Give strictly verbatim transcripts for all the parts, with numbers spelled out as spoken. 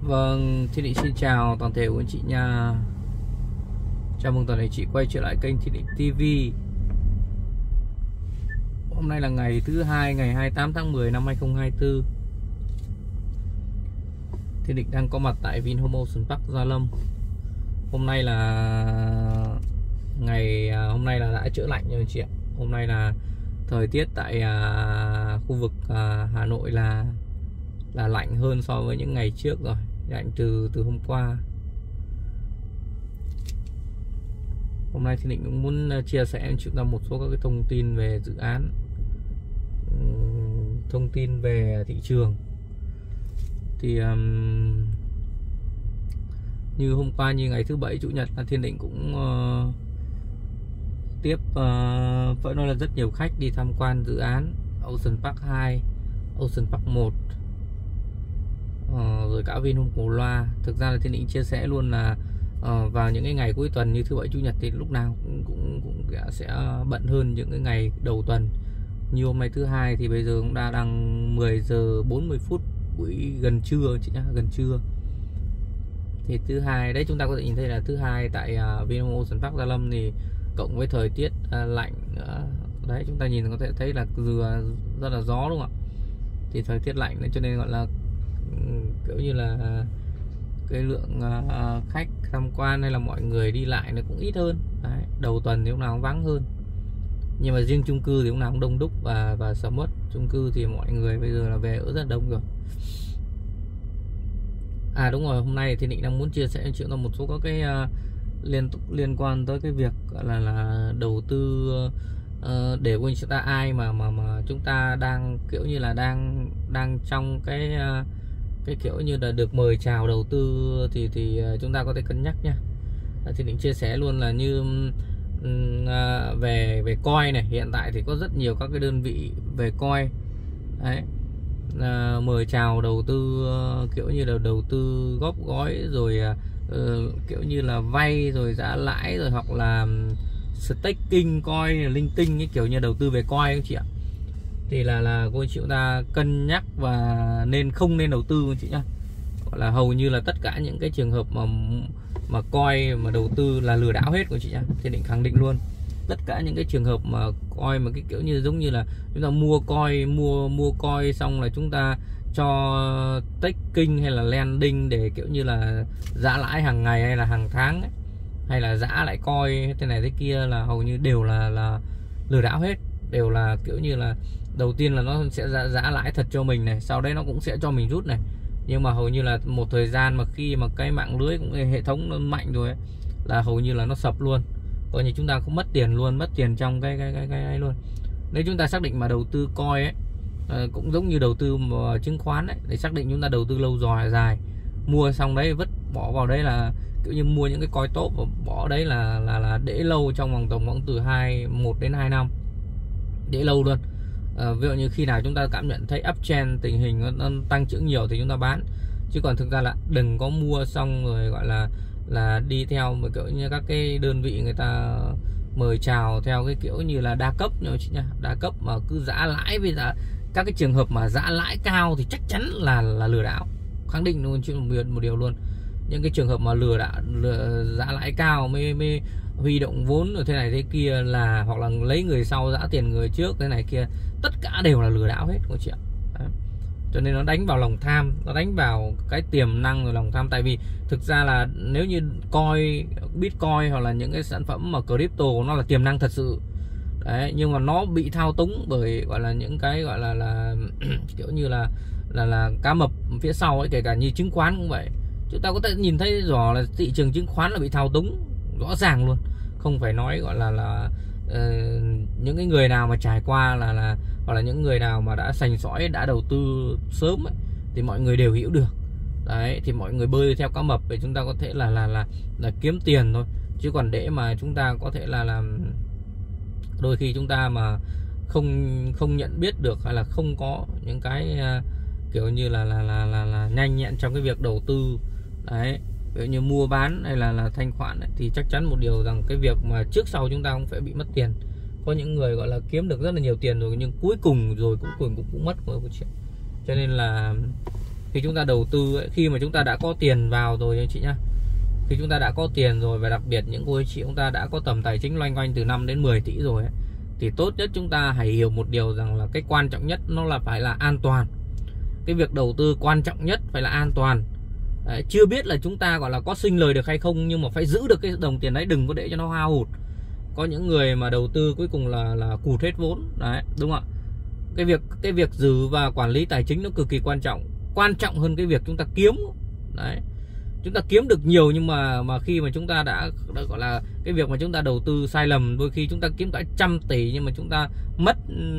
Vâng, Thiên Định xin chào toàn thể của anh chị nha. Chào mừng toàn thể chị quay trở lại kênh Thiên Định ti vi. Hôm nay là ngày thứ hai, ngày hai mươi tám tháng mười năm hai nghìn không trăm hai mươi tư. Thiên Định đang có mặt tại Vinhome Ocean Park Gia Lâm. Hôm nay là ngày hôm nay là đã trở lạnh rồi anh chị ạ. Hôm nay là thời tiết tại à, khu vực à, Hà Nội là là lạnh hơn so với những ngày trước rồi, lạnh từ từ hôm qua. Hôm nay thì Định cũng muốn chia sẻ với chúng ta một số các cái thông tin về dự án, thông tin về thị trường. Thì um, như hôm qua, như ngày thứ bảy chủ nhật là Thiên Định cũng uh, tiếp uh, phải nói là rất nhiều khách đi tham quan dự án Ocean Park hai, Ocean Park một, uh, rồi cả Vinhome Cổ Loa. Thực ra là Thiên Định chia sẻ luôn là uh, vào những cái ngày cuối tuần như thứ bảy chủ nhật thì lúc nào cũng cũng, cũng sẽ bận hơn những cái ngày đầu tuần. Như hôm nay thứ hai thì bây giờ cũng đã đang mười giờ bốn mươi phút, buổi gần trưa chị nhá, gần trưa. Thì thứ hai đấy, chúng ta có thể nhìn thấy là thứ hai tại uh, Vinhome Ocean Park Gia Lâm thì cộng với thời tiết uh, lạnh uh, đấy, chúng ta nhìn có thể thấy là dừa rất là gió đúng không ạ. Thì thời tiết lạnh nên cho nên gọi là um, kiểu như là uh, cái lượng uh, khách tham quan hay là mọi người đi lại nó cũng ít hơn đấy. Đầu tuần thì lúc nào cũng vắng hơn, nhưng mà riêng chung cư thì lúc nào cũng đông đúc và và sầm uất. Chung cư thì mọi người bây giờ là về ở rất đông rồi. À đúng rồi, hôm nay thì Định đang muốn chia sẻ chuyện là một số các cái uh, liên liên quan tới cái việc gọi là là đầu tư uh, để quên chúng ta ai mà mà mà chúng ta đang kiểu như là đang đang trong cái uh, cái kiểu như là được mời chào đầu tư thì thì uh, chúng ta có thể cân nhắc nha. Uh, thì Định chia sẻ luôn là như um, uh, về về coin này, hiện tại thì có rất nhiều các cái đơn vị về coin đấy. À, mời chào đầu tư uh, kiểu như là đầu tư góp gói rồi uh, kiểu như là vay rồi trả lãi rồi hoặc là staking coin, linh tinh, cái kiểu như đầu tư về coin anh chị ạ. Thì là là cô chị ta cân nhắc và nên không nên đầu tư anh chị nhá. Gọi là hầu như là tất cả những cái trường hợp mà mà coin mà đầu tư là lừa đảo hết của chị nhá. Thì Định khẳng định luôn, tất cả những cái trường hợp mà coin mà cái kiểu như giống như là chúng ta mua coin mua mua coin xong là chúng ta cho staking hay là lending để kiểu như là giá lãi hàng ngày hay là hàng tháng ấy, hay là giá lại coin thế này thế kia là hầu như đều là là lừa đảo hết. Đều là kiểu như là đầu tiên là nó sẽ giá, giá lãi thật cho mình này, sau đấy nó cũng sẽ cho mình rút này, nhưng mà hầu như là một thời gian mà khi mà cái mạng lưới cũng hệ thống nó mạnh rồi ấy, là hầu như là nó sập luôn, coi như chúng ta cũng mất tiền luôn, mất tiền trong cái cái cái cái ấy luôn. Nếu chúng ta xác định mà đầu tư coin ấy, à, cũng giống như đầu tư vào chứng khoán ấy, để xác định chúng ta đầu tư lâu dài dài, mua xong đấy vứt bỏ vào đấy là kiểu như mua những cái coin tốt và bỏ đấy là là là để lâu trong vòng tổng cộng từ hai một đến hai năm, để lâu luôn. À, ví dụ như khi nào chúng ta cảm nhận thấy uptrend, tình hình nó, nó tăng trưởng nhiều thì chúng ta bán, chứ còn thực ra là đừng có mua xong rồi gọi là là đi theo một kiểu như các cái đơn vị người ta mời chào theo cái kiểu như là đa cấp nha chị nhá. Đa cấp mà cứ giã lãi, bây giờ các cái trường hợp mà giã lãi cao thì chắc chắn là là lừa đảo, khẳng định luôn chứ một, một điều luôn. Những cái trường hợp mà lừa đảo, lừa giã lãi cao mới mới huy động vốn rồi thế này thế kia là, hoặc là lấy người sau giã tiền người trước thế này kia, tất cả đều là lừa đảo hết của chị ạ. Đấy. Cho nên nó đánh vào lòng tham, nó đánh vào cái tiềm năng rồi lòng tham. Tại vì thực ra là nếu như coin, Bitcoin hoặc là những cái sản phẩm mà crypto nó là tiềm năng thật sự đấy, nhưng mà nó bị thao túng bởi gọi là những cái gọi là là kiểu như là là là cá mập phía sau ấy, kể cả như chứng khoán cũng vậy. Chúng ta có thể nhìn thấy rõ là thị trường chứng khoán là bị thao túng rõ ràng luôn, không phải nói gọi là là uh, những cái người nào mà trải qua là là hoặc là những người nào mà đã sành sỏi, đã đầu tư sớm ấy, thì mọi người đều hiểu được đấy. Thì mọi người bơi theo cá mập để chúng ta có thể là là là là kiếm tiền thôi, chứ còn để mà chúng ta có thể là làm đôi khi chúng ta mà không không nhận biết được hay là không có những cái uh, kiểu như là là là là, là nhanh nhẹn trong cái việc đầu tư đấy, ví dụ như mua bán hay là là thanh khoản ấy, thì chắc chắn một điều rằng cái việc mà trước sau chúng ta cũng phải bị mất tiền. Có những người gọi là kiếm được rất là nhiều tiền rồi nhưng cuối cùng rồi cũng cuối cùng cũng, cũng mất của chuyện. Cho nên là Khi chúng ta đầu tư ấy, khi mà chúng ta đã có tiền vào rồi anh chị nhá, khi chúng ta đã có tiền rồi, và đặc biệt những cô anh chị chúng ta đã có tầm tài chính loanh quanh từ năm đến mười tỷ rồi ấy, thì tốt nhất chúng ta hãy hiểu một điều rằng là cái quan trọng nhất nó là phải là an toàn. Cái việc đầu tư quan trọng nhất phải là an toàn. Đấy, chưa biết là chúng ta gọi là có sinh lời được hay không, nhưng mà phải giữ được cái đồng tiền đấy, đừng có để cho nó hao hụt. Có những người mà đầu tư cuối cùng là là cụt hết vốn đấy, đúng không ạ? Cái việc cái việc giữ và quản lý tài chính nó cực kỳ quan trọng, quan trọng hơn cái việc chúng ta kiếm. Đấy, chúng ta kiếm được nhiều, nhưng mà mà khi mà chúng ta đã, đã gọi là cái việc mà chúng ta đầu tư sai lầm, đôi khi chúng ta kiếm cả trăm tỷ nhưng mà chúng ta mất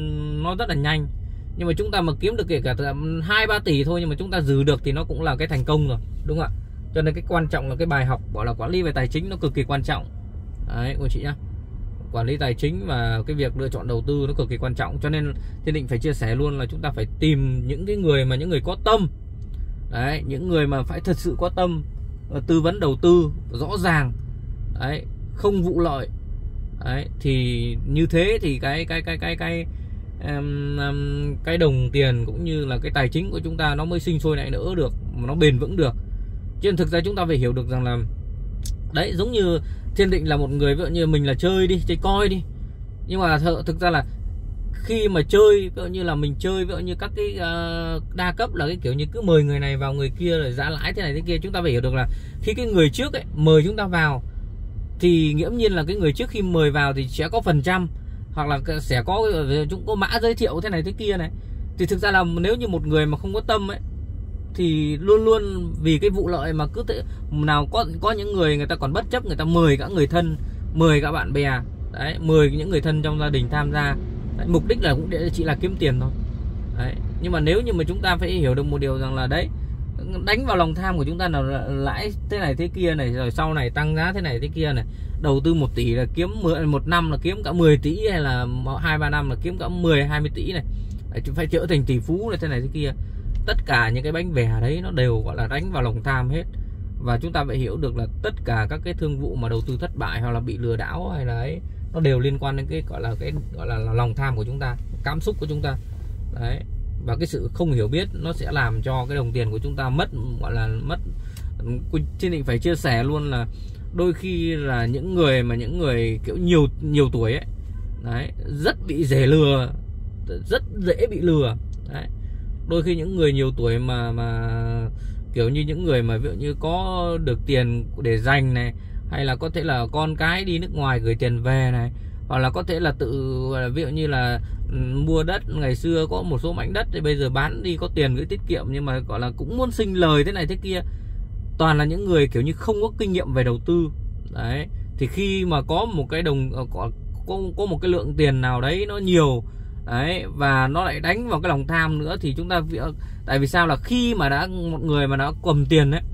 nó rất là nhanh. Nhưng mà chúng ta mà kiếm được kể cả hai ba tỷ thôi, nhưng mà chúng ta giữ được thì nó cũng là cái thành công rồi, đúng không ạ? Cho nên cái quan trọng là cái bài học gọi là quản lý về tài chính nó cực kỳ quan trọng. Đấy cô chị nhá, quản lý tài chính và cái việc lựa chọn đầu tư nó cực kỳ quan trọng. Cho nên Thiên Định phải chia sẻ luôn là chúng ta phải tìm những cái người mà những người có tâm. Đấy, những người mà phải thật sự có tâm, tư vấn đầu tư rõ ràng, đấy, không vụ lợi. Đấy, thì như thế thì cái cái cái cái cái um, um, cái đồng tiền cũng như là cái tài chính của chúng ta nó mới sinh sôi lại nữa được, nó bền vững được. Chứ thực ra chúng ta phải hiểu được rằng là đấy, giống như Thiên Định là một người, ví dụ như mình là chơi đi, chơi coi đi, nhưng mà th thực ra là khi mà chơi, ví dụ như là mình chơi, ví dụ như các cái uh, đa cấp là cái kiểu như cứ mời người này vào người kia rồi giã lãi thế này thế kia, chúng ta phải hiểu được là khi cái người trước ấy mời chúng ta vào thì nghiễm nhiên là cái người trước khi mời vào thì sẽ có phần trăm, hoặc là sẽ có chúng có mã giới thiệu thế này thế kia này. Thì thực ra là nếu như một người mà không có tâm ấy thì luôn luôn vì cái vụ lợi mà cứ thế, nào có có những người người ta còn bất chấp, người ta mời cả người thân, mời cả bạn bè, đấy, mời những người thân trong gia đình tham gia. Đấy, mục đích là cũng để chỉ là kiếm tiền thôi. Đấy, nhưng mà nếu như mà chúng ta phải hiểu được một điều rằng là đấy, đánh vào lòng tham của chúng ta là lãi thế này thế kia này, rồi sau này tăng giá thế này thế kia này, đầu tư một tỷ là kiếm mười, một năm là kiếm cả mười tỷ, hay là hai ba năm là kiếm cả mười hai mươi tỷ này. Đấy, phải trở thành tỷ phú này thế này thế kia. Tất cả những cái bánh bè đấy nó đều gọi là đánh vào lòng tham hết. Và chúng ta phải hiểu được là tất cả các cái thương vụ mà đầu tư thất bại hoặc là bị lừa đảo hay là ấy, nó đều liên quan đến cái gọi là cái gọi là, là lòng tham của chúng ta, cảm xúc của chúng ta. Đấy, và cái sự không hiểu biết nó sẽ làm cho cái đồng tiền của chúng ta mất, gọi là mất. Thiên Định phải chia sẻ luôn là đôi khi là những người mà những người kiểu nhiều nhiều tuổi ấy, đấy, rất bị dễ lừa, rất dễ bị lừa. Đấy, đôi khi những người nhiều tuổi mà mà kiểu như những người mà ví dụ như có được tiền để dành này, hay là có thể là con cái đi nước ngoài gửi tiền về này, hoặc là có thể là tự ví dụ như là mua đất, ngày xưa có một số mảnh đất thì bây giờ bán đi có tiền gửi tiết kiệm, nhưng mà gọi là cũng muốn sinh lời thế này thế kia. Toàn là những người kiểu như không có kinh nghiệm về đầu tư. Đấy, thì khi mà có một cái đồng có có, có một cái lượng tiền nào đấy nó nhiều, đấy, và nó lại đánh vào cái lòng tham nữa, thì chúng ta, tại vì sao là khi mà đã một người mà đã cầm tiền đấy,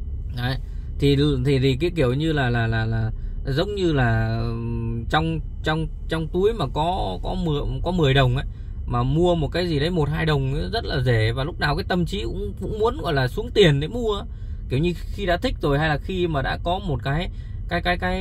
đấy thì thì thì cái kiểu như là là là là giống như là trong trong trong túi mà có có mười có mười đồng ấy, mà mua một cái gì đấy một hai đồng rất là rẻ, và lúc nào cái tâm trí cũng cũng muốn gọi là xuống tiền để mua, kiểu như khi đã thích rồi, hay là khi mà đã có một cái cái cái cái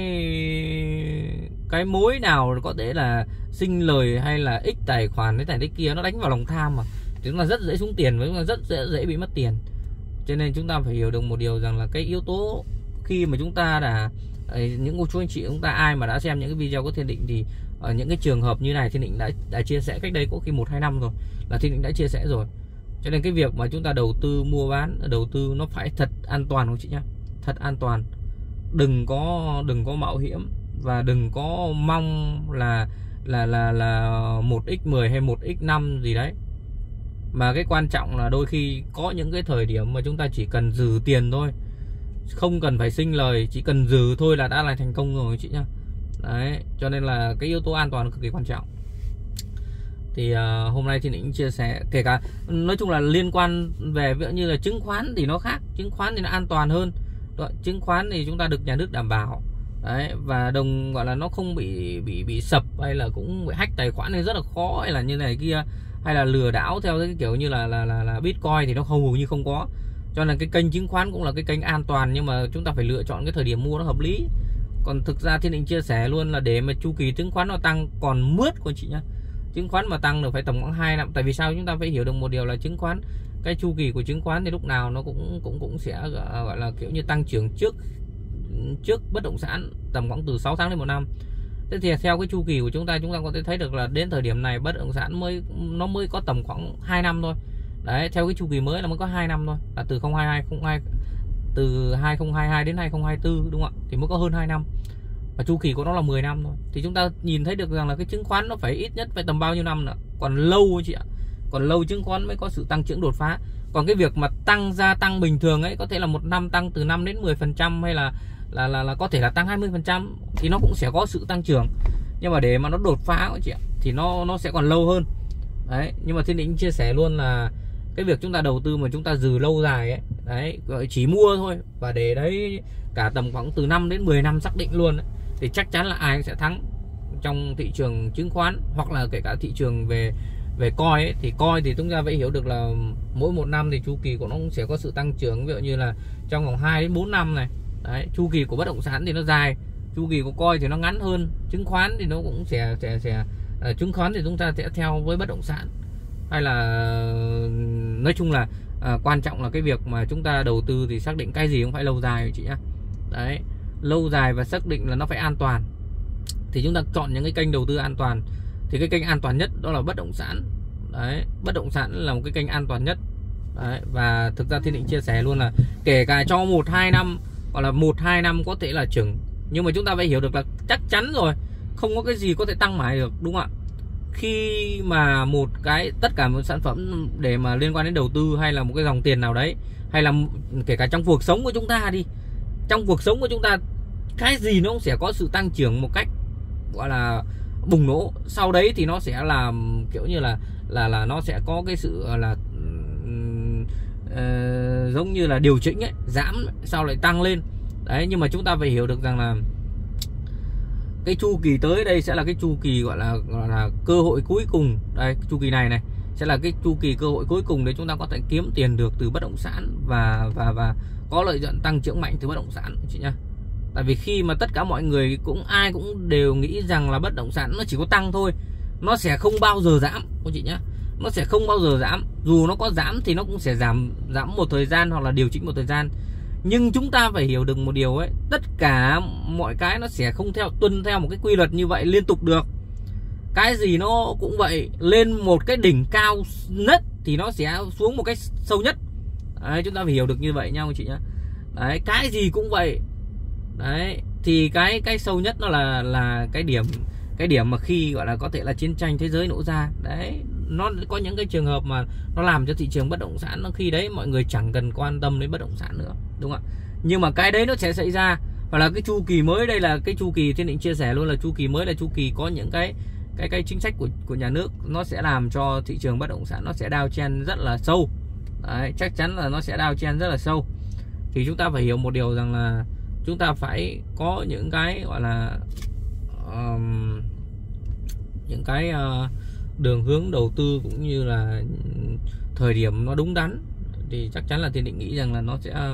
cái mối nào có thể là sinh lời hay là ích tài khoản thế này thế kia, nó đánh vào lòng tham mà chúng ta rất dễ xuống tiền, và chúng ta rất dễ dễ bị mất tiền. Cho nên chúng ta phải hiểu được một điều rằng là cái yếu tố khi mà chúng ta đã, những cô chú anh chị chúng ta ai mà đã xem những cái video của Thiên Định thì ở những cái trường hợp như này Thiên Định đã đã chia sẻ cách đây có khi một hai năm rồi, là Thiên Định đã chia sẻ rồi. Cho nên cái việc mà chúng ta đầu tư mua bán, đầu tư nó phải thật an toàn không chị nhá, thật an toàn. Đừng có đừng có mạo hiểm, và đừng có mong là là là là một x mười hay một x năm gì đấy. Mà cái quan trọng là đôi khi có những cái thời điểm mà chúng ta chỉ cần giữ tiền thôi, không cần phải sinh lời, chỉ cần giữ thôi là đã là thành công rồi chị nhá. Đấy, cho nên là cái yếu tố an toàn cực kỳ quan trọng. Thì uh, hôm nay thì Định chia sẻ, kể cả nói chung là liên quan về ví dụ như là chứng khoán thì nó khác, chứng khoán thì nó an toàn hơn. Đó, chứng khoán thì chúng ta được nhà nước đảm bảo. Đấy, và đồng gọi là nó không bị bị bị sập, hay là cũng bị hack tài khoản này rất là khó, hay là như này kia, hay là lừa đảo theo cái kiểu như là là là, là Bitcoin thì nó hầu như không có. Cho nên cái kênh chứng khoán cũng là cái kênh an toàn, nhưng mà chúng ta phải lựa chọn cái thời điểm mua nó hợp lý. Còn thực ra Thiên Định chia sẻ luôn là để mà chu kỳ chứng khoán nó tăng còn mướt của chị nhá. Chứng khoán mà tăng được phải tầm khoảng hai năm. Tại vì sao? Chúng ta phải hiểu được một điều là chứng khoán, cái chu kỳ của chứng khoán thì lúc nào nó cũng cũng cũng sẽ gọi là kiểu như tăng trưởng trước trước bất động sản tầm khoảng từ sáu tháng đến một năm. Thế thì theo cái chu kỳ của chúng ta, chúng ta có thể thấy được là đến thời điểm này bất động sản mới nó mới có tầm khoảng hai năm thôi. Đấy, theo cái chu kỳ mới là mới có hai năm thôi, là từ không hai hai không hai từ hai không hai hai đến hai không hai tư, đúng không ạ? Thì mới có hơn hai năm. Và chu kỳ của nó là mười năm thôi. Thì chúng ta nhìn thấy được rằng là cái chứng khoán nó phải ít nhất phải tầm bao nhiêu năm nữa. Còn lâu chị ạ. Còn lâu chứng khoán mới có sự tăng trưởng đột phá. Còn cái việc mà tăng gia tăng bình thường ấy, có thể là một năm tăng từ năm đến mười phần trăm, hay là là là, là có thể là tăng hai mươi phần trăm, thì nó cũng sẽ có sự tăng trưởng. Nhưng mà để mà nó đột phá chị ạ, thì nó nó sẽ còn lâu hơn. Đấy, nhưng mà Thiên Định chia sẻ luôn là cái việc chúng ta đầu tư mà chúng ta giữ lâu dài ấy, đấy, chỉ mua thôi và để đấy cả tầm khoảng từ năm đến mười năm xác định luôn ấy, thì chắc chắn là ai cũng sẽ thắng trong thị trường chứng khoán, hoặc là kể cả thị trường về về coi ấy. Thì coi thì chúng ta phải hiểu được là mỗi một năm thì chu kỳ của nó cũng sẽ có sự tăng trưởng, ví dụ như là trong vòng hai đến bốn năm này. Đấy, chu kỳ của bất động sản thì nó dài, chu kỳ của coi thì nó ngắn hơn. Chứng khoán thì nó cũng sẽ sẽ sẽ uh, chứng khoán thì chúng ta sẽ theo với bất động sản, hay là nói chung là uh, quan trọng là cái việc mà chúng ta đầu tư thì xác định cái gì cũng phải lâu dài chị nhá. Đấy, lâu dài và xác định là nó phải an toàn, thì chúng ta chọn những cái kênh đầu tư an toàn. Thì cái kênh an toàn nhất đó là bất động sản. Đấy, bất động sản là một cái kênh an toàn nhất. Đấy, và thực ra Thiên Định chia sẻ luôn là kể cả cho một hai năm hoặc là một hai năm có thể là chừng, nhưng mà chúng ta phải hiểu được là chắc chắn rồi, không có cái gì có thể tăng mãi được, đúng không ạ? Khi mà một cái tất cả một sản phẩm để mà liên quan đến đầu tư, hay là một cái dòng tiền nào đấy, hay là kể cả trong cuộc sống của chúng ta đi, trong cuộc sống của chúng ta cái gì nó cũng sẽ có sự tăng trưởng một cách gọi là bùng nổ. Sau đấy thì nó sẽ làm kiểu như là là là nó sẽ có cái sự là uh, giống như là điều chỉnh ấy, giảm sau lại tăng lên. Đấy, nhưng mà chúng ta phải hiểu được rằng là cái chu kỳ tới đây sẽ là cái chu kỳ gọi là gọi là cơ hội cuối cùng. Đây, chu kỳ này này sẽ là cái chu kỳ cơ hội cuối cùng để chúng ta có thể kiếm tiền được từ bất động sản và và và có lợi nhuận tăng trưởng mạnh từ bất động sản chị nhá. Tại vì khi mà tất cả mọi người cũng ai cũng đều nghĩ rằng là bất động sản nó chỉ có tăng thôi, nó sẽ không bao giờ giảm cô chị nhá. Nó sẽ không bao giờ giảm, dù nó có giảm thì nó cũng sẽ giảm giảm một thời gian hoặc là điều chỉnh một thời gian. Nhưng chúng ta phải hiểu được một điều ấy, tất cả mọi cái nó sẽ không theo tuân theo một cái quy luật như vậy liên tục được. Cái gì nó cũng vậy, lên một cái đỉnh cao nhất thì nó sẽ xuống một cái sâu nhất. Đấy, chúng ta phải hiểu được như vậy nhau chị nhá. Đấy, cái gì cũng vậy. Đấy, thì cái cái sâu nhất nó là là cái điểm cái điểm mà khi gọi là có thể là chiến tranh thế giới nổ ra. Đấy, nó có những cái trường hợp mà nó làm cho thị trường bất động sản nó khi đấy mọi người chẳng cần quan tâm đến bất động sản nữa, đúng không ạ? Nhưng mà cái đấy nó sẽ xảy ra, và là cái chu kỳ mới. Đây là cái chu kỳ Thiên Định chia sẻ luôn, là chu kỳ mới là chu kỳ có những cái cái cái chính sách của của nhà nước, nó sẽ làm cho thị trường bất động sản nó sẽ downtrend rất là sâu. Đấy, chắc chắn là nó sẽ downtrend rất là sâu. Thì chúng ta phải hiểu một điều rằng là chúng ta phải có những cái gọi là um, những cái uh, đường hướng đầu tư cũng như là thời điểm nó đúng đắn, thì chắc chắn là Thiên Định nghĩ rằng là nó sẽ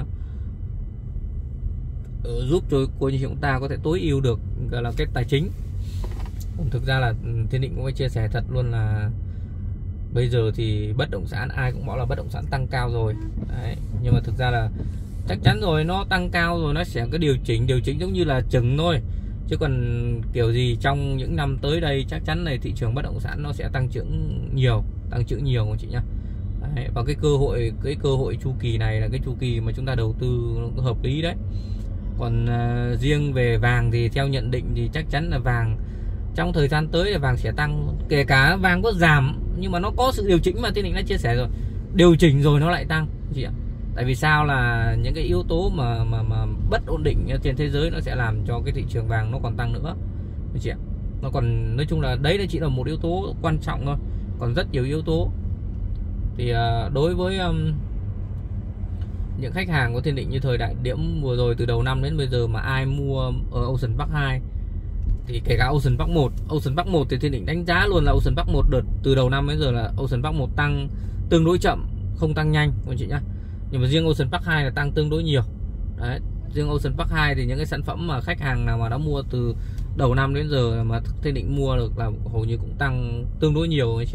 uh, giúp cho cô như chúng ta có thể tối ưu được gọi là cái tài chính. Còn thực ra là Thiên Định cũng phải chia sẻ thật luôn là bây giờ thì bất động sản ai cũng bảo là bất động sản tăng cao rồi. Đấy, nhưng mà thực ra là chắc chắn rồi, nó tăng cao rồi nó sẽ có điều chỉnh điều chỉnh giống như là chừng thôi, chứ còn kiểu gì trong những năm tới đây chắc chắn này thị trường bất động sản nó sẽ tăng trưởng nhiều tăng trưởng nhiều chị nhá. Đấy, và cái cơ hội cái cơ hội chu kỳ này là cái chu kỳ mà chúng ta đầu tư nó hợp lý đấy. Còn uh, riêng về vàng thì theo nhận định thì chắc chắn là vàng trong thời gian tới là vàng sẽ tăng, kể cả vàng có giảm nhưng mà nó có sự điều chỉnh mà Thiên Định đã chia sẻ rồi, điều chỉnh rồi nó lại tăng chị ạ. Tại vì sao là những cái yếu tố mà mà mà bất ổn định trên thế giới nó sẽ làm cho cái thị trường vàng nó còn tăng nữa chị ạ. Nó còn nói chung là đấy là chỉ là một yếu tố quan trọng thôi, còn rất nhiều yếu tố. Thì uh, đối với um, những khách hàng của Thiên Định như thời đại điểm vừa rồi từ đầu năm đến bây giờ mà ai mua ở Ocean Park hai, thì kể cả Ocean Park một, Ocean Park một thì Thiên Định đánh giá luôn là Ocean Park một đợt từ đầu năm đến giờ là Ocean Park một tăng tương đối chậm, không tăng nhanh các chị nhá. Nhưng mà riêng Ocean Park hai là tăng tương đối nhiều. Đấy, riêng Ocean Park hai thì những cái sản phẩm mà khách hàng nào mà đã mua từ đầu năm đến giờ mà Thiên Định mua được là hầu như cũng tăng tương đối nhiều các chị ạ.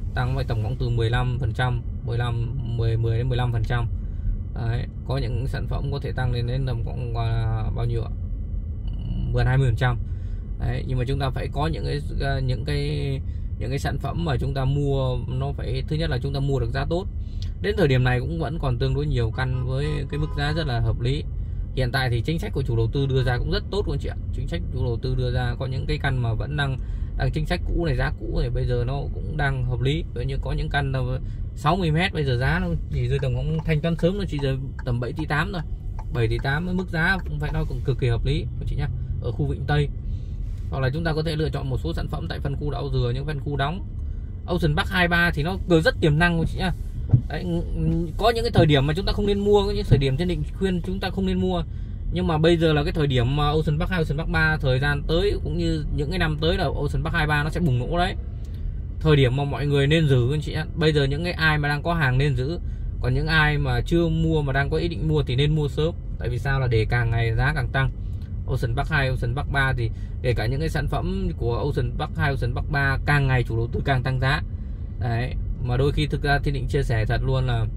tăng với tầm khoảng từ mười lăm phần trăm, mười lăm mười mười đến mười lăm phần trăm. Đấy, có những sản phẩm có thể tăng lên đến tầm khoảng uh, bao nhiêu ạ? Gần hai mươi phần trăm. Đấy, nhưng mà chúng ta phải có những cái những cái những cái sản phẩm mà chúng ta mua nó phải, thứ nhất là chúng ta mua được giá tốt. Đến thời điểm này cũng vẫn còn tương đối nhiều căn với cái mức giá rất là hợp lý. Hiện tại thì chính sách của chủ đầu tư đưa ra cũng rất tốt luôn chị ạ. Chính sách chủ đầu tư đưa ra có những cái căn mà vẫn đang đang chính sách cũ này, giá cũ này bây giờ nó cũng đang hợp lý. Bởi như có những căn sáu mươi mét bây giờ giá nó chỉ rơi tầm khoảng thanh toán sớm nó chỉ rơi tầm bảy tỷ tám thôi. bảy tỷ tám với mức giá cũng phải nói cũng cực kỳ hợp lý chị nhá. Ở khu Vịnh Tây. Hoặc là chúng ta có thể lựa chọn một số sản phẩm tại phân khu Đảo Dừa, những phân khu đóng. Ocean Park hai ba thì nó rất tiềm năng của chị nhá. Đấy, có những cái thời điểm mà chúng ta không nên mua, có những thời điểm Thiên Định khuyên chúng ta không nên mua. Nhưng mà bây giờ là cái thời điểm mà Ocean Park hai, Ocean Park ba thời gian tới cũng như những cái năm tới là Ocean Park hai ba nó sẽ bùng nổ đấy. Thời điểm mà mọi người nên giữ anh chị ạ. Bây giờ những cái ai mà đang có hàng nên giữ, còn những ai mà chưa mua mà đang có ý định mua thì nên mua sớm. Tại vì sao là để càng ngày giá càng tăng. Ocean Park hai, Ocean Park ba thì kể cả những cái sản phẩm của Ocean Park hai, Ocean Park ba càng ngày chủ đầu tư càng tăng giá. Đấy, mà đôi khi thực ra Thiên Định chia sẻ thật luôn là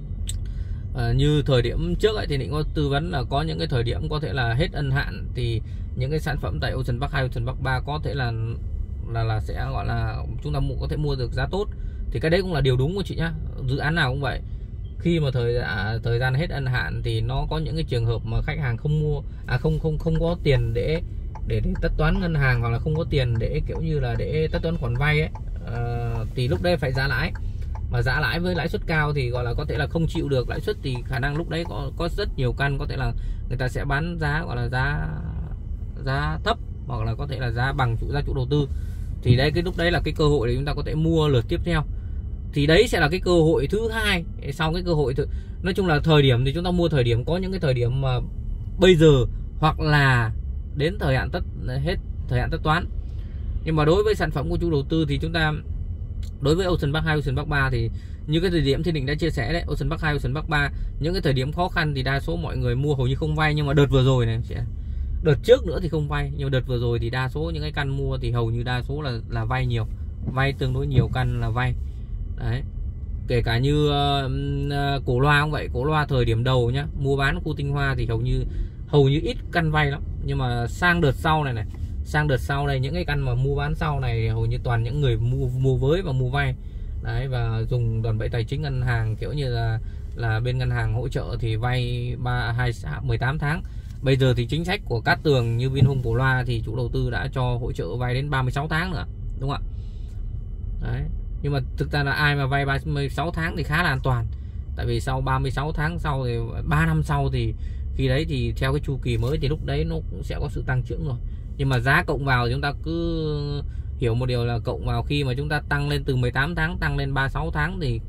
uh, như thời điểm trước ấy, Thiên Định có tư vấn là có những cái thời điểm có thể là hết ân hạn thì những cái sản phẩm tại Ocean Park hai, Ocean Park ba có thể là là là sẽ gọi là chúng ta có thể mua được giá tốt. Thì cái đấy cũng là điều đúng của chị nhá. Dự án nào cũng vậy. Khi mà thời à, thời gian hết ân hạn thì nó có những cái trường hợp mà khách hàng không mua à không không không có tiền để để, để tất toán ngân hàng, hoặc là không có tiền để kiểu như là để tất toán khoản vay ấy, à, thì lúc đấy phải giá lãi. Mà giá lãi với lãi suất cao thì gọi là có thể là không chịu được lãi suất, thì khả năng lúc đấy có có rất nhiều căn có thể là người ta sẽ bán giá gọi là giá giá thấp, hoặc là có thể là giá bằng chủ giá chủ đầu tư. Thì đấy, cái lúc đấy là cái cơ hội để chúng ta có thể mua lượt tiếp theo. Thì đấy sẽ là cái cơ hội thứ hai. Sau cái cơ hội thứ... nói chung là thời điểm thì chúng ta mua thời điểm, có những cái thời điểm mà bây giờ hoặc là đến thời hạn tất hết thời hạn tất toán. Nhưng mà đối với sản phẩm của chủ đầu tư thì chúng ta, đối với Ocean Park hai, Ocean Park ba thì như cái thời điểm Thiên Định đã chia sẻ đấy, Ocean Park hai, Ocean Park ba những cái thời điểm khó khăn thì đa số mọi người mua hầu như không vay. Nhưng mà đợt vừa rồi này, đợt trước nữa thì không vay, nhưng mà đợt vừa rồi thì đa số những cái căn mua thì hầu như đa số là là vay nhiều, vay tương đối nhiều căn là vay. Đấy, kể cả như uh, Cổ Loa cũng vậy. Cổ Loa thời điểm đầu nhá, mua bán khu Tinh Hoa thì hầu như hầu như ít căn vay lắm. Nhưng mà sang đợt sau này này, sang đợt sau này những cái căn mà mua bán sau này hầu như toàn những người mua mua với và mua vay. Đấy, và dùng đòn bẩy tài chính ngân hàng, kiểu như là là bên ngân hàng hỗ trợ thì vay ba hai mười tám tháng. Bây giờ thì chính sách của Cát Tường như Vinhome Cổ Loa thì chủ đầu tư đã cho hỗ trợ vay đến ba mươi sáu tháng nữa, đúng không ạ? Đấy. Nhưng mà thực ra là ai mà vay ba mươi sáu tháng thì khá là an toàn. Tại vì sau ba mươi sáu tháng sau thì ba năm sau thì khi đấy thì theo cái chu kỳ mới thì lúc đấy nó cũng sẽ có sự tăng trưởng rồi. Nhưng mà giá cộng vào chúng ta cứ hiểu một điều là cộng vào khi mà chúng ta tăng lên từ mười tám tháng tăng lên ba mươi sáu tháng thì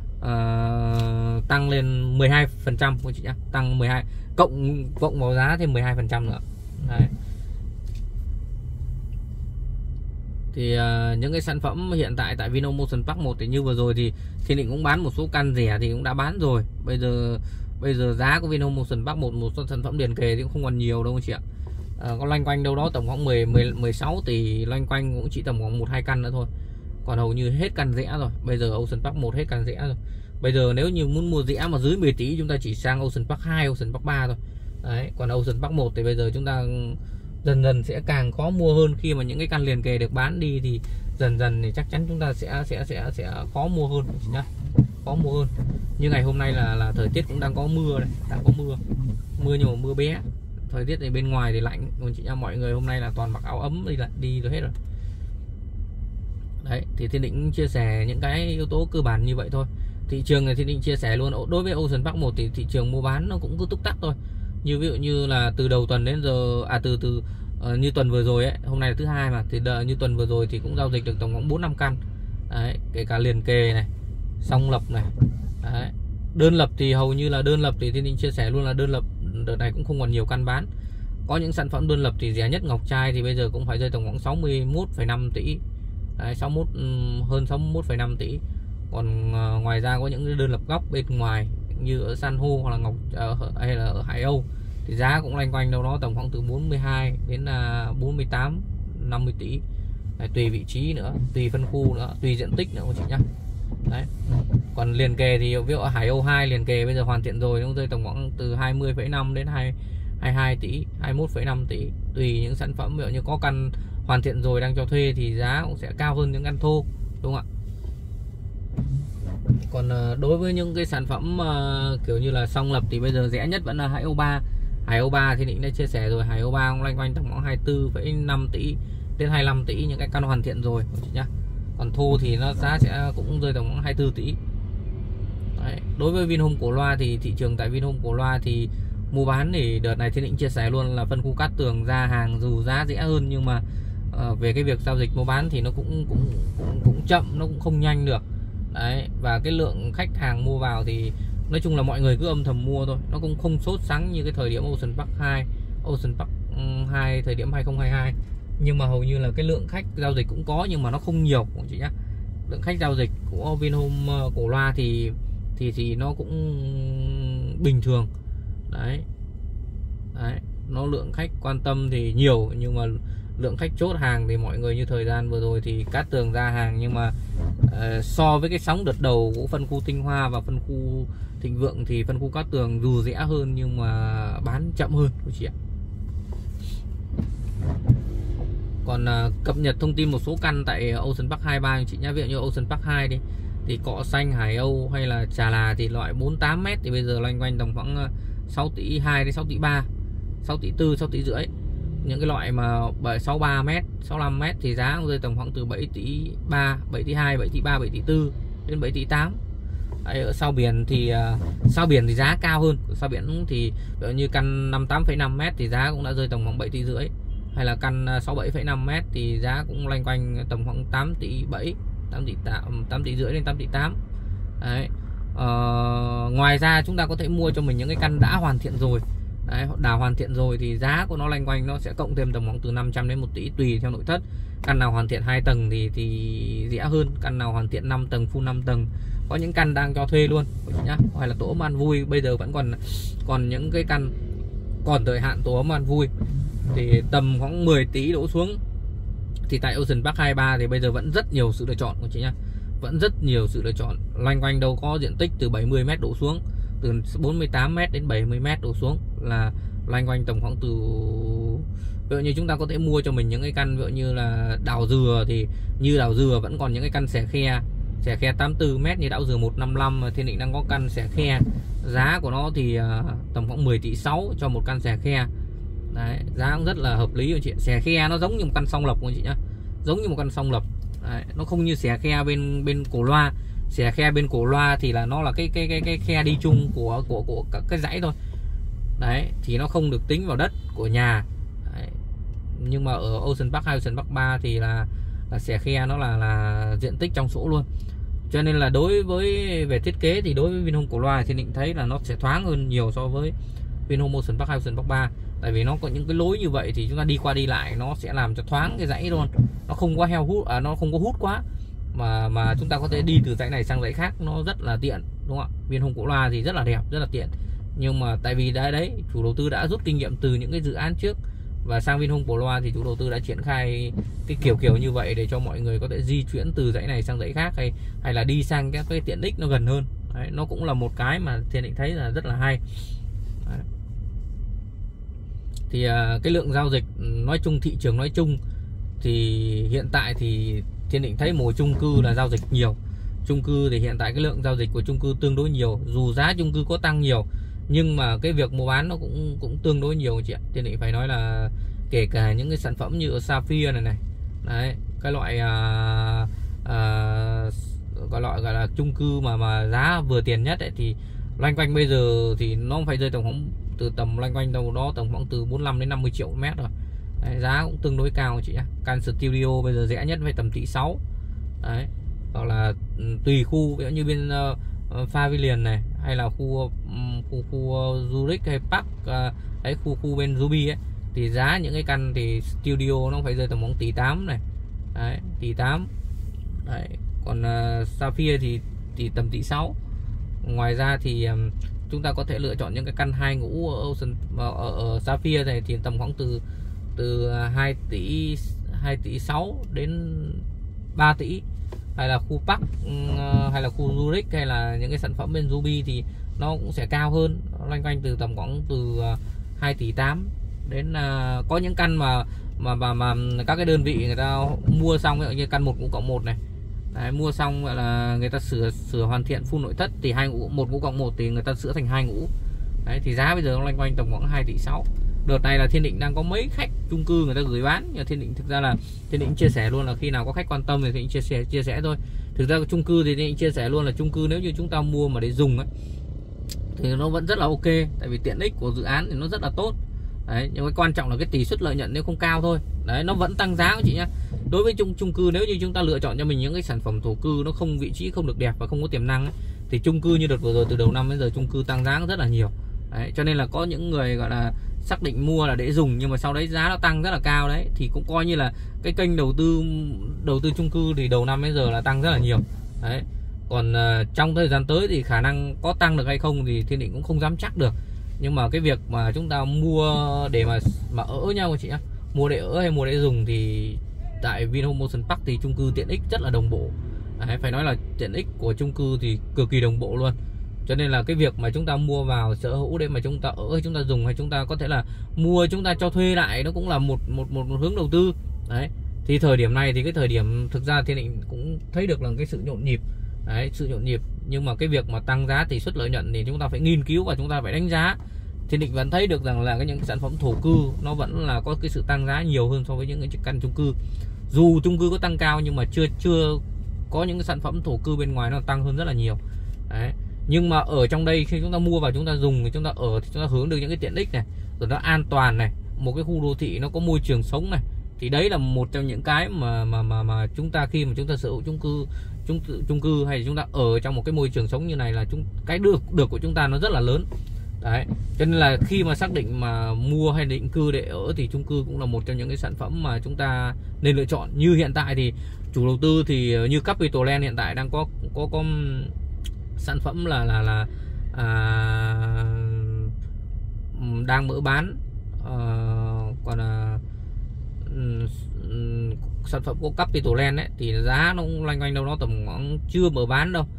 uh, tăng lên mười hai phần trăm của chị nhá, tăng mười hai cộng cộng vào giá thêm mười hai phần trăm nữa. Đấy. Thì uh, những cái sản phẩm hiện tại tại Vinhome Ocean Park một thì như vừa rồi thì Thiên Định cũng bán một số căn rẻ thì cũng đã bán rồi. Bây giờ bây giờ giá của Vinhome Ocean Park một một số sản phẩm liền kề thì cũng không còn nhiều đâu chị ạ. Uh, có loanh quanh đâu đó tầm khoảng mười, mười, mười sáu tỷ, loanh quanh cũng chỉ tầm khoảng một hai căn nữa thôi. Còn hầu như hết căn rẻ rồi. Bây giờ Ocean Park một hết căn rẻ rồi. Bây giờ nếu như muốn mua rẻ mà dưới mười tỷ chúng ta chỉ sang Ocean Park hai, Ocean Park ba thôi. Đấy, còn Ocean Park một thì bây giờ chúng ta dần dần sẽ càng khó mua hơn. Khi mà những cái căn liền kề được bán đi thì dần dần thì chắc chắn chúng ta sẽ sẽ sẽ sẽ khó mua hơn nhá, khó mua hơn. Như ngày hôm nay là là thời tiết cũng đang có mưa này, đang có mưa, mưa nhưng mà mưa bé. Thời tiết này bên ngoài thì lạnh, còn chị nha, mọi người hôm nay là toàn mặc áo ấm đi là đi rồi hết rồi. Đấy, thì Thiên Định chia sẻ những cái yếu tố cơ bản như vậy thôi. Thị trường này Thiên Định chia sẻ luôn, đối với Ocean Park một thì thị trường mua bán nó cũng cứ túc tắc thôi. Như ví dụ như là từ đầu tuần đến giờ à từ từ uh, như tuần vừa rồi ấy, hôm nay là thứ hai mà, thì đợi, như tuần vừa rồi thì cũng giao dịch được tổng cộng bốn năm căn. Đấy, kể cả liền kề này, song lập này. Đấy. Đơn lập thì hầu như là đơn lập thì Thiên Định chia sẻ luôn là đơn lập đợt này cũng không còn nhiều căn bán. Có những sản phẩm đơn lập thì rẻ nhất ngọc trai thì bây giờ cũng phải rơi tầm khoảng sáu mươi mốt phẩy năm tỷ. Đấy, sáu mươi mốt hơn sáu mươi mốt phẩy năm tỷ. Còn uh, ngoài ra có những đơn lập góc bên ngoài như ở San Hô hoặc là ngọc uh, hay là ở Hải Âu thì giá cũng loanh quanh đâu đó tầm khoảng từ bốn mươi hai đến là bốn mươi tám năm mươi tỷ. Đấy, tùy vị trí nữa, tùy phân khu nữa, tùy diện tích nữa anh chị nhá. Đấy. Còn liền kề thì ví dụ Hải Âu hai liền kề bây giờ hoàn thiện rồi nó rơi tầm khoảng từ hai mươi phẩy năm đến hai mươi hai tỷ, hai mươi mốt phẩy năm tỷ, tùy những sản phẩm. Ví dụ như có căn hoàn thiện rồi đang cho thuê thì giá cũng sẽ cao hơn những căn thô, đúng không ạ? Còn đối với những cái sản phẩm uh, kiểu như là song lập thì bây giờ rẻ nhất vẫn là Hải Âu ba. Hải Âu ba thì định đã chia sẻ rồi, Hải Âu ba cũng loanh quanh tầm khoảng hai mươi tư phẩy năm tỷ đến hai mươi lăm tỷ những cái căn hoàn thiện rồi chị nhá. Còn thô thì nó giá sẽ cũng rơi tầm khoảng hai mươi tư tỷ. Đấy. Đối với Vinhome Cổ Loa thì thị trường tại Vinhome Cổ Loa thì mua bán thì đợt này thì định chia sẻ luôn là phân khu cát tường ra hàng dù giá rẻ hơn, nhưng mà uh, về cái việc giao dịch mua bán thì nó cũng cũng cũng, cũng chậm, nó cũng không nhanh được. Đấy, và cái lượng khách hàng mua vào thì nói chung là mọi người cứ âm thầm mua thôi, nó cũng không sốt sắng như cái thời điểm Ocean Park hai, Ocean Park hai thời điểm hai không hai hai. Nhưng mà hầu như là cái lượng khách giao dịch cũng có, nhưng mà nó không nhiều chị nhá. Lượng khách giao dịch của Vinhome Cổ Loa thì thì thì nó cũng bình thường. Đấy. Đấy, nó lượng khách quan tâm thì nhiều, nhưng mà lượng khách chốt hàng thì mọi người như thời gian vừa rồi thì cát tường ra hàng, nhưng mà uh, so với cái sóng đợt đầu của phân khu Tinh Hoa và phân khu Thịnh Vượng thì phân khu cát tường dù rẻ hơn nhưng mà bán chậm hơn của chị ạ. Còn uh, cập nhật thông tin một số căn tại Ocean Park hai ba chị nhá. Ví dụ như Ocean Park hai đi thì Cọ Xanh, Hải Âu hay là Trà Là thì loại bốn mươi tám mét thì bây giờ loanh quanh tầm khoảng sáu tỷ hai đến sáu tỷ ba, sáu tỷ tư, sáu tỷ rưỡi. Những cái loại mà sáu mươi ba mét, sáu mươi lăm mét thì giá cũng rơi tầm khoảng từ bảy tỷ ba, bảy tỷ hai, bảy tỷ ba, bảy tỷ tư đến bảy tỷ tám. Đấy, ở sau biển thì uh, sau biển thì giá cao hơn. Sau biển thì ví dụ như căn năm mươi tám phẩy năm mét thì giá cũng đã rơi tầm khoảng bảy tỷ rưỡi. Hay là căn sáu mươi bảy phẩy năm mét thì giá cũng loanh quanh tầm khoảng tám tỷ bảy, tám tỷ tám, tám tỷ rưỡi đến tám tỷ tám. Đấy. Uh, ngoài ra chúng ta có thể mua cho mình những cái căn đã hoàn thiện rồi. Đấy, đã hoàn thiện rồi thì giá của nó loanh quanh nó sẽ cộng thêm tầm khoảng từ năm trăm đến một tỷ tùy theo nội thất. Căn nào hoàn thiện hai tầng thì thì rẻ hơn, căn nào hoàn thiện năm tầng, full năm tầng. Có những căn đang cho thuê luôn nhá. Hay là tổ ấm An Vui bây giờ vẫn còn còn những cái căn còn thời hạn tổ ấm An Vui thì tầm khoảng mười tỷ đổ xuống. Thì tại Ocean Park hai ba thì bây giờ vẫn rất nhiều sự lựa chọn của chị nhá. Vẫn rất nhiều sự lựa chọn, loanh quanh đâu có diện tích từ bảy mươi mét đổ xuống, từ bốn mươi tám mét đến bảy mươi mét đổ xuống là loanh quanh tầm khoảng từ, ví dụ như chúng ta có thể mua cho mình những cái căn ví dụ như là Đào Dừa thì như Đào Dừa vẫn còn những cái căn xẻ khe, xẻ khe tám mươi tư mét như Đào Dừa một năm năm. Thiên Định đang có căn xẻ khe, giá của nó thì tầm khoảng mười tỷ sáu cho một căn xẻ khe. Đấy, giá cũng rất là hợp lý của chị. Xẻ khe nó giống như một căn song lập của chị nhá, giống như một căn song lập. Đấy, nó không như xẻ khe bên bên Cổ Loa. Xẻ khe bên Cổ Loa thì là nó là cái cái cái cái khe đi chung của của của các cái dãy thôi. Đấy, thì nó không được tính vào đất của nhà. Đấy. Nhưng mà ở Ocean Park hai, Ocean Park ba thì là là xẻ khe nó là là diện tích trong sổ luôn. Cho nên là đối với về thiết kế thì đối với Vinhome Cổ Loa thì định thấy là nó sẽ thoáng hơn nhiều so với Vinhome Ocean Park hai, Ocean Park ba. Tại vì nó có những cái lối như vậy thì chúng ta đi qua đi lại nó sẽ làm cho thoáng cái dãy luôn. Nó không có heo hút, à, nó không có hút quá. Mà mà chúng ta có thể đi từ dãy này sang dãy khác nó rất là tiện, đúng không ạ? Vinhome Cổ Loa thì rất là đẹp, rất là tiện. Nhưng mà tại vì đấy đấy, chủ đầu tư đã rút kinh nghiệm từ những cái dự án trước và sang Vinhome Cổ Loa thì chủ đầu tư đã triển khai cái kiểu kiểu như vậy để cho mọi người có thể di chuyển từ dãy này sang dãy khác, hay hay là đi sang các cái tiện ích nó gần hơn. Đấy, nó cũng là một cái mà Thiên Định thấy là rất là hay. Đấy. Thì uh, cái lượng giao dịch nói chung, thị trường nói chung thì hiện tại thì Thiên Định thấy mùa chung cư là giao dịch nhiều. Chung cư thì hiện tại cái lượng giao dịch của chung cư tương đối nhiều, dù giá chung cư có tăng nhiều nhưng mà cái việc mua bán nó cũng cũng tương đối nhiều chị ạ. Thiên Định phải nói là kể cả những cái sản phẩm như ở Sapphire này này, đấy, cái loại à, à, gọi loại gọi là chung cư mà mà giá vừa tiền nhất ấy, thì loanh quanh bây giờ thì nó phải rơi tầm khoảng từ tầm loanh quanh đâu đó tầm khoảng từ bốn mươi lăm đến năm mươi triệu mét rồi. Đấy, giá cũng tương đối cao chị nhá. Căn studio bây giờ rẻ nhất phải tầm tỷ sáu. Đấy. Hoặc là tùy khu, ví dụ như bên uh, Pavilion này hay là khu um, khu khu uh, Zurich hay Park uh, đấy, khu khu bên Ruby ấy thì giá những cái căn thì studio nó phải rơi tầm khoảng tỷ tám này. Đấy, tỷ tám. Đấy, còn uh, Sapphire thì thì tầm tỷ sáu. Ngoài ra thì um, chúng ta có thể lựa chọn những cái căn hai ngũ ở Ocean ở, ở, ở Sapphire này thì tầm khoảng từ từ hai tỷ hai tỷ sáu đến ba tỷ, hay là khu Park, hay là khu Zurich, hay là những cái sản phẩm bên Ruby thì nó cũng sẽ cao hơn, loanh quanh từ tầm khoảng từ hai tỷ tám đến uh, có những căn mà mà mà mà các cái đơn vị người ta mua xong như căn một ngũ cộng một này. Đấy, mua xong gọi là người ta sửa sửa hoàn thiện full nội thất thì hai ngũ một ngũ cộng một thì người ta sửa thành hai ngũ. Đấy, thì giá bây giờ nó loanh quanh tầm khoảng hai tỷ sáu. Đợt này là Thiên Định đang có mấy khách chung cư người ta gửi bán, nhưng Thiên Định thực ra là Thiên Định chia sẻ luôn là khi nào có khách quan tâm thì Thiên Định chia sẻ chia sẻ thôi. Thực ra chung cư thì Thiên Định chia sẻ luôn là chung cư nếu như chúng ta mua mà để dùng ấy thì nó vẫn rất là ok, tại vì tiện ích của dự án thì nó rất là tốt. Đấy, nhưng cái quan trọng là cái tỷ suất lợi nhuận nếu không cao thôi. Đấy, nó vẫn tăng giá các chị nhá. Đối với chung chung cư nếu như chúng ta lựa chọn cho mình những cái sản phẩm thổ cư nó không vị trí không được đẹp và không có tiềm năng ấy, thì chung cư như đợt vừa rồi từ đầu năm đến giờ chung cư tăng giá rất là nhiều. Đấy, cho nên là có những người gọi là xác định mua là để dùng nhưng mà sau đấy giá nó tăng rất là cao đấy, thì cũng coi như là cái kênh đầu tư đầu tư chung cư thì đầu năm đến giờ là tăng rất là nhiều. Đấy, còn uh, trong thời gian tới thì khả năng có tăng được hay không thì Thiên Định cũng không dám chắc được. Nhưng mà cái việc mà chúng ta mua để mà mà ở nhau chị nhá, mua để ở hay mua để dùng thì tại Vinhome Ocean Park thì chung cư tiện ích rất là đồng bộ. Đấy, phải nói là tiện ích của chung cư thì cực kỳ đồng bộ luôn. Cho nên là cái việc mà chúng ta mua vào sở hữu để mà chúng ta ở hay chúng ta dùng hay chúng ta có thể là mua chúng ta cho thuê lại nó cũng là một một một, một hướng đầu tư. Đấy, thì thời điểm này thì cái thời điểm thực ra Thiên Định cũng thấy được là cái sự nhộn nhịp. Đấy, sự nhộn nhịp, nhưng mà cái việc mà tăng giá tỷ suất lợi nhuận thì chúng ta phải nghiên cứu và chúng ta phải đánh giá. Thiên Định vẫn thấy được rằng là cái những sản phẩm thổ cư nó vẫn là có cái sự tăng giá nhiều hơn so với những cái căn chung cư. Dù chung cư có tăng cao nhưng mà chưa chưa có những cái sản phẩm thổ cư bên ngoài nó tăng hơn rất là nhiều. Đấy, nhưng mà ở trong đây khi chúng ta mua vào chúng ta dùng thì chúng ta ở thì chúng ta hướng được những cái tiện ích này, rồi nó an toàn này, một cái khu đô thị nó có môi trường sống này, thì đấy là một trong những cái mà mà mà mà chúng ta khi mà chúng ta sở hữu chung cư chung chung cư hay chúng ta ở trong một cái môi trường sống như này là chúng cái được được của chúng ta nó rất là lớn. Đấy, cho nên là khi mà xác định mà mua hay định cư để ở thì chung cư cũng là một trong những cái sản phẩm mà chúng ta nên lựa chọn. Như hiện tại thì chủ đầu tư thì như Capital Land hiện tại đang có có có sản phẩm là là là à, đang mở bán, à, còn là um, sản phẩm của Capital Land ấy, thì giá nó cũng loanh quanh đâu nó tầm khoảng chưa mở bán đâu.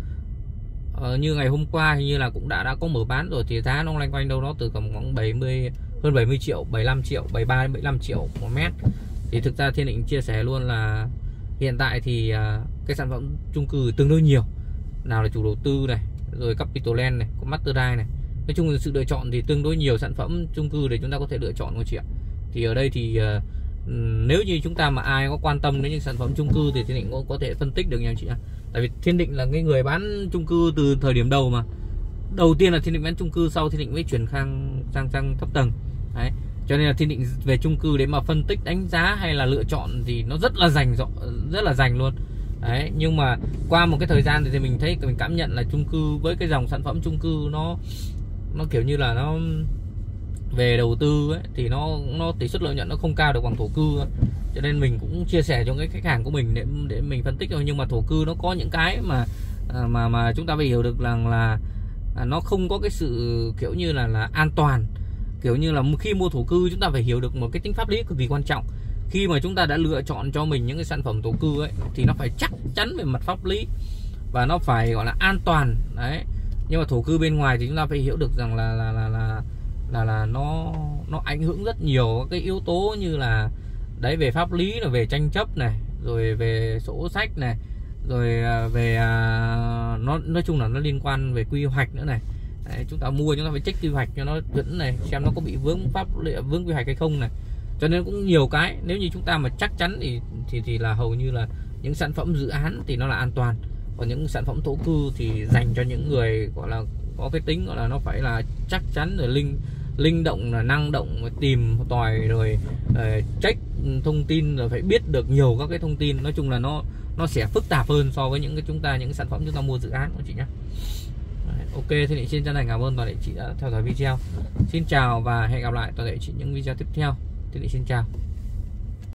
Ờ, như ngày hôm qua hình như là cũng đã đã có mở bán rồi, thì giá nó loanh quanh đâu nó từ tầm khoảng bảy mươi hơn bảy mươi triệu, bảy mươi lăm triệu, bảy mươi ba đến bảy mươi lăm triệu một mét. Thì thực ra Thiên Định chia sẻ luôn là hiện tại thì uh, cái sản phẩm chung cư tương đối nhiều, nào là chủ đầu tư này, rồi Capital Land này, có Masterai này. Nói chung là sự lựa chọn thì tương đối nhiều sản phẩm chung cư để chúng ta có thể lựa chọn của chị ạ. Thì ở đây thì uh, nếu như chúng ta mà ai có quan tâm đến những sản phẩm chung cư thì Thiên Định cũng có thể phân tích được nha chị ạ. Tại vì Thiên Định là cái người bán chung cư từ thời điểm đầu mà. Đầu tiên là Thiên Định bán chung cư, sau Thiên Định mới chuyển sang sang sang thấp tầng. Đấy, cho nên là Thiên Định về chung cư để mà phân tích đánh giá hay là lựa chọn thì nó rất là rành rộng, rất là rành luôn. Đấy, nhưng mà qua một cái thời gian thì mình thấy mình cảm nhận là chung cư với cái dòng sản phẩm chung cư nó nó kiểu như là nó về đầu tư ấy, thì nó nó tỷ suất lợi nhuận nó không cao được bằng thổ cư ấy. Cho nên mình cũng chia sẻ cho cái khách hàng của mình để để mình phân tích thôi. Nhưng mà thổ cư nó có những cái mà mà mà chúng ta phải hiểu được rằng là, là nó không có cái sự kiểu như là là an toàn. Kiểu như là khi mua thổ cư chúng ta phải hiểu được một cái tính pháp lý cực kỳ quan trọng. Khi mà chúng ta đã lựa chọn cho mình những cái sản phẩm thổ cư ấy thì nó phải chắc chắn về mặt pháp lý và nó phải gọi là an toàn. Đấy, nhưng mà thổ cư bên ngoài thì chúng ta phải hiểu được rằng là là là là là, là nó nó ảnh hưởng rất nhiều cái yếu tố như là đấy, về pháp lý là về tranh chấp này, rồi về sổ sách này, rồi về uh, nó nói chung là nó liên quan về quy hoạch nữa này. Đấy, chúng ta mua chúng ta phải check quy hoạch cho nó chuẩn này, xem nó có bị vướng pháp lý, vướng quy hoạch hay không này. Cho nên cũng nhiều cái, nếu như chúng ta mà chắc chắn thì thì thì là hầu như là những sản phẩm dự án thì nó là an toàn, còn những sản phẩm thổ cư thì dành cho những người gọi là có cái tính gọi là nó phải là chắc chắn, rồi linh linh động, là năng động, tìm tòi, rồi uh, check thông tin, rồi phải biết được nhiều các cái thông tin. Nói chung là nó nó sẽ phức tạp hơn so với những cái chúng ta những cái sản phẩm chúng ta mua dự án của chị nhé. Ok, thì Định xin chân thành cảm ơn toàn thể chị đã theo dõi video. Xin chào và hẹn gặp lại toàn thể chị những video tiếp theo. Thì Định xin chào.